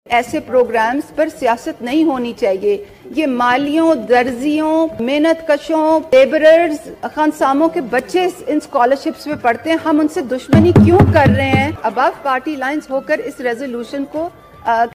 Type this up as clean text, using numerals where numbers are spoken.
ऐसे प्रोग्राम्स पर सियासत नहीं होनी चाहिए। ये मालियों, दर्जियों, मेहनत कशों, लेबरर्स, खानसामों के बच्चे इन स्कॉलरशिप्स में पढ़ते हैं। हम उनसे दुश्मनी क्यों कर रहे हैं? अबव पार्टी लाइंस होकर इस रेजोल्यूशन को